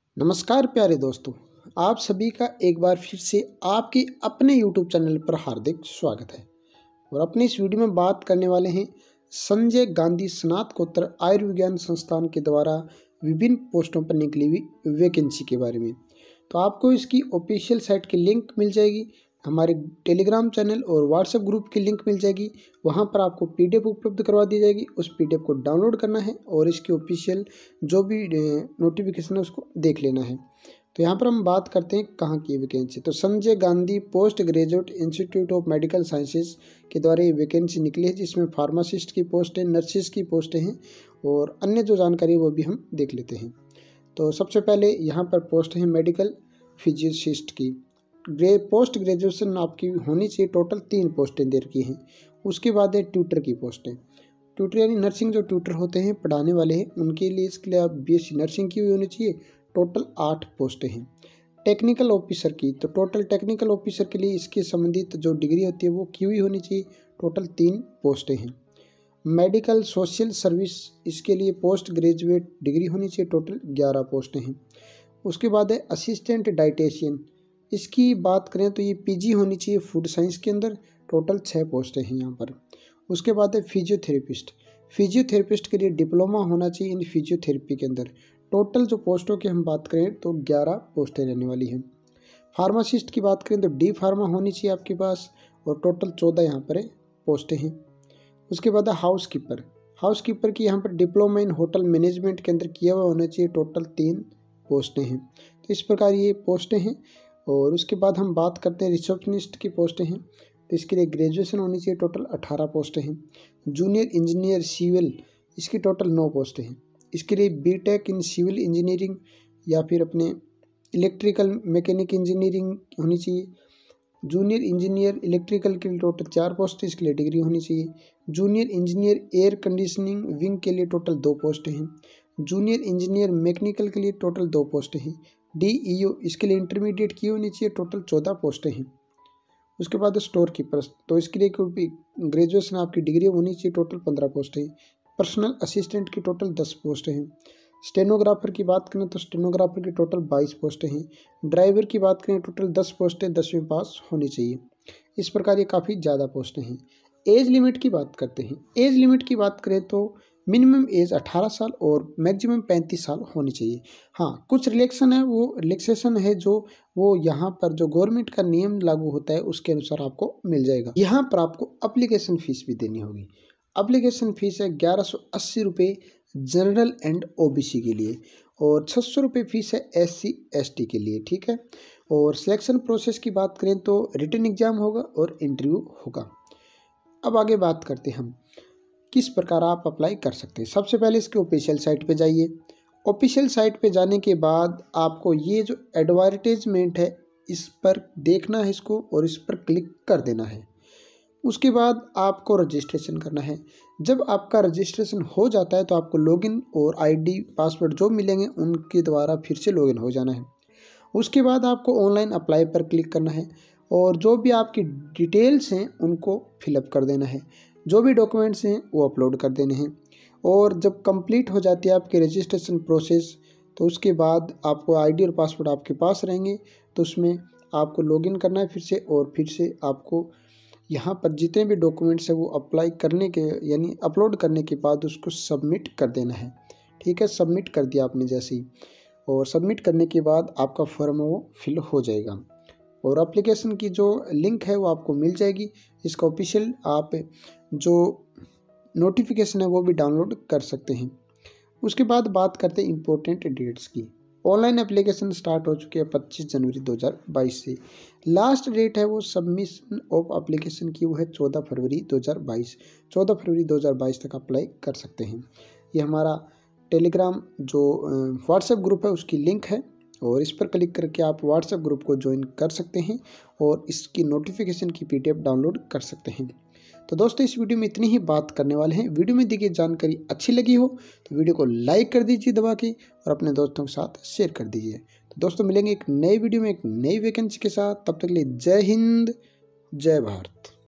नमस्कार प्यारे दोस्तों, आप सभी का एक बार फिर से आपके अपने YouTube चैनल पर हार्दिक स्वागत है। और अपनी इस वीडियो में बात करने वाले हैं संजय गांधी स्नातकोत्तर आयुर्विज्ञान संस्थान के द्वारा विभिन्न पोस्टों पर निकली हुई वैकेंसी के बारे में। तो आपको इसकी ऑफिशियल साइट की लिंक मिल जाएगी, हमारे टेलीग्राम चैनल और व्हाट्सएप ग्रुप की लिंक मिल जाएगी। वहां पर आपको पीडीएफ उपलब्ध करवा दी जाएगी। उस पीडीएफ को डाउनलोड करना है और इसकी ऑफिशियल जो भी नोटिफिकेशन है उसको देख लेना है। तो यहाँ पर हम बात करते हैं कहाँ की वैकेंसी। तो Sanjay Gandhi post graduate institute of medical sciences के द्वारा ये वैकेंसी निकली है, जिसमें फार्मासिस्ट की पोस्ट है, नर्सिस की पोस्टें हैं और अन्य जो जानकारी वो भी हम देख लेते हैं। तो सबसे पहले यहाँ पर पोस्ट है मेडिकल फिजिशिस्ट की। पोस्ट ग्रेजुएशन आपकी होनी चाहिए। टोटल 3 पोस्टें दे रखी हैं। उसके बाद है ट्यूटर की पोस्टें। ट्यूटर यानी नर्सिंग जो ट्यूटर होते हैं, पढ़ाने वाले हैं, उनके लिए इसके लिए आप बीएससी नर्सिंग की हुई होनी चाहिए। टोटल 8 पोस्टें हैं। टेक्निकल ऑफिसर की, तो टोटल टेक्निकल ऑफिसर के लिए इसके संबंधित जो डिग्री होती है वो की हुई होनी चाहिए। टोटल 3 पोस्टें हैं। मेडिकल सोशल सर्विस, इसके लिए पोस्ट ग्रेजुएट डिग्री होनी चाहिए। टोटल 11 पोस्टें हैं। उसके बाद है असिस्टेंट डाइटेशियन। इसकी बात करें तो ये पीजी होनी चाहिए फूड साइंस के अंदर। टोटल 6 पोस्टें हैं यहाँ पर। उसके बाद है फिजियोथेरेपिस्ट। फिजियोथेरेपिस्ट के लिए डिप्लोमा होना चाहिए इन फिजियोथेरेपी के अंदर। टोटल जो पोस्टों की हम बात करें तो 11 पोस्टें रहने वाली हैं। फार्मासिस्ट की बात करें तो डी फार्मा होनी चाहिए आपके पास और टोटल 14 यहाँ पर पोस्टें हैं। उसके बाद है हाउस कीपर। हाउस कीपर की यहाँ पर डिप्लोमा इन होटल मैनेजमेंट के अंदर किया हुआ होना चाहिए। टोटल 3 पोस्टें हैं। तो इस प्रकार ये पोस्टें हैं। और उसके बाद हम बात करते हैं रिसेप्शनिस्ट की पोस्टें हैं। तो इसके लिए ग्रेजुएशन होनी चाहिए। टोटल 18 पोस्टें हैं। जूनियर इंजीनियर सिविल, इसकी टोटल 9 पोस्टें हैं। इसके लिए बीटेक इन सिविल इंजीनियरिंग या फिर अपने इलेक्ट्रिकल मैकेनिक इंजीनियरिंग होनी चाहिए। जूनियर इंजीनियर इलेक्ट्रिकल के लिए टोटल 4 पोस्ट, इसके लिए डिग्री होनी चाहिए। Junior engineer air conditioning wing के लिए टोटल 2 पोस्टें हैं। जूनियर इंजीनियर मैकेनिकल के लिए टोटल 2 पोस्टें हैं। डीईओ, इसके लिए इंटरमीडिएट की होनी चाहिए। टोटल 14 पोस्टें हैं। उसके बाद स्टोर कीपर, तो इसके लिए ग्रेजुएशन आपकी डिग्री होनी चाहिए। टोटल 15 पोस्टें हैं। पर्सनल असिस्टेंट की टोटल 10 पोस्टें हैं। स्टेनोग्राफर की बात करें तो स्टेनोग्राफर की टोटल 22 पोस्टें हैं। ड्राइवर की बात करें टोटल 10 पोस्टें 10वीं पास होनी चाहिए। इस प्रकार ये काफ़ी ज़्यादा पोस्टें हैं। एज लिमिट की बात करते हैं। एज लिमिट की बात करें तो मिनिमम एज 18 साल और मैक्सिमम 35 साल होनी चाहिए। हाँ, कुछ रिलैक्सेशन है जो वो यहाँ पर जो गवर्नमेंट का नियम लागू होता है उसके अनुसार आपको मिल जाएगा। यहाँ पर आपको एप्लीकेशन फीस भी देनी होगी। एप्लीकेशन फीस है 1180 रुपये जनरल एंड ओबीसी के लिए और 600 रुपये फीस है SC ST के लिए। ठीक है। और सिलेक्शन प्रोसेस की बात करें तो रिटन एग्जाम होगा और इंटरव्यू होगा। अब आगे बात करते हैं हम किस प्रकार आप अप्लाई कर सकते हैं। सबसे पहले इसके ऑफिशियल साइट पे जाइए। ऑफिशियल साइट पे जाने के बाद आपको ये जो एडवर्टाइजमेंट है इस पर देखना है इसको और इस पर क्लिक कर देना है। उसके बाद आपको रजिस्ट्रेशन करना है। जब आपका रजिस्ट्रेशन हो जाता है तो आपको लॉगिन और आईडी पासवर्ड जो मिलेंगे उनके द्वारा फिर से लॉगिन हो जाना है। उसके बाद आपको ऑनलाइन अप्लाई पर क्लिक करना है और जो भी आपकी डिटेल्स हैं उनको फिलअप कर देना है। जो भी डॉक्यूमेंट्स हैं वो अपलोड कर देने हैं। और जब कंप्लीट हो जाती है आपकी रजिस्ट्रेशन प्रोसेस तो उसके बाद आपको आईडी और पासवर्ड आपके पास रहेंगे तो उसमें आपको लॉगिन करना है फिर से और फिर से आपको यहाँ पर जितने भी डॉक्यूमेंट्स है वो अप्लाई करने के यानी अपलोड करने के बाद उसको सबमिट कर देना है। ठीक है, सबमिट कर दिया आपने जैसे ही और सबमिट करने के बाद आपका फॉर्म वो फिल हो जाएगा और एप्लीकेशन की जो लिंक है वो आपको मिल जाएगी। इसका ऑफिशियल आप जो नोटिफिकेशन है वो भी डाउनलोड कर सकते हैं। उसके बाद बात करते हैं इम्पोर्टेंट डेट्स की। ऑनलाइन एप्लीकेशन स्टार्ट हो चुकी है 25 जनवरी 2022 से। लास्ट डेट है वो सबमिशन ऑफ एप्लीकेशन की वो है 14 फरवरी 2022। 14 फरवरी 2022 तक अप्लाई कर सकते हैं। ये हमारा टेलीग्राम जो व्हाट्सएप ग्रुप है उसकी लिंक है और इस पर क्लिक करके आप व्हाट्सएप ग्रुप को ज्वाइन कर सकते हैं और इसकी नोटिफिकेशन की PDF डाउनलोड कर सकते हैं। तो दोस्तों इस वीडियो में इतनी ही बात करने वाले हैं। वीडियो में दी गई जानकारी अच्छी लगी हो तो वीडियो को लाइक कर दीजिए दबा के और अपने दोस्तों के साथ शेयर कर दीजिए। तो दोस्तों मिलेंगे एक नए वीडियो में एक नई वैकेंसी के साथ। तब तक के लिए जय हिंद, जय भारत।